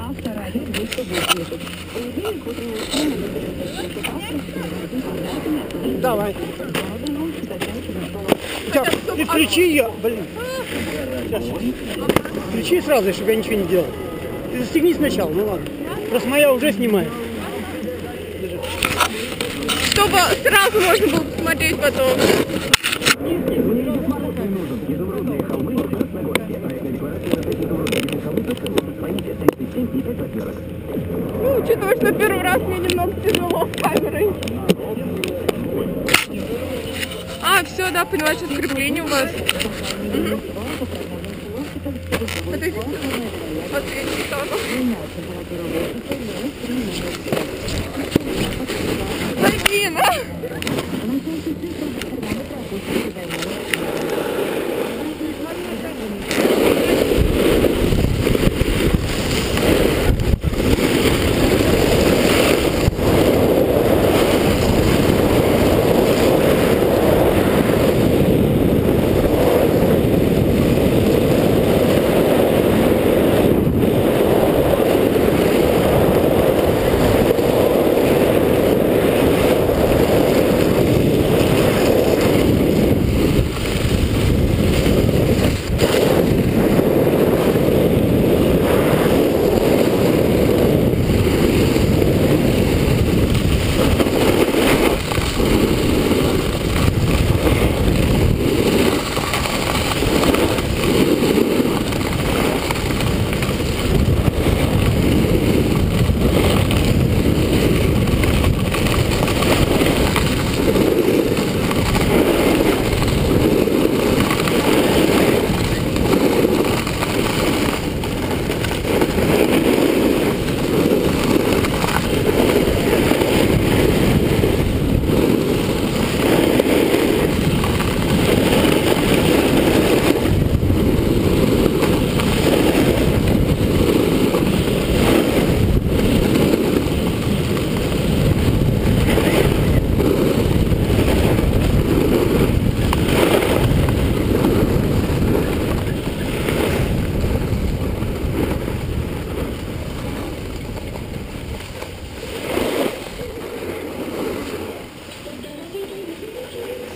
Авторадио 280. Понедельник, утренняя смена выберет. Давай. Ты включи ее, блин. Сейчас. Включи сразу, чтобы я ничего не делал. Ты застегни сначала, ну ладно. Просто моя уже снимает. Чтобы сразу можно было посмотреть потом. Ну, учитывая, что первый раз мне немного тяжело с камерой. А, все, да, поняла, что крепление у вас. Угу. Это вот я читала. Блин, а?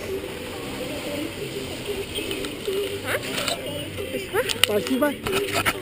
Спасибо.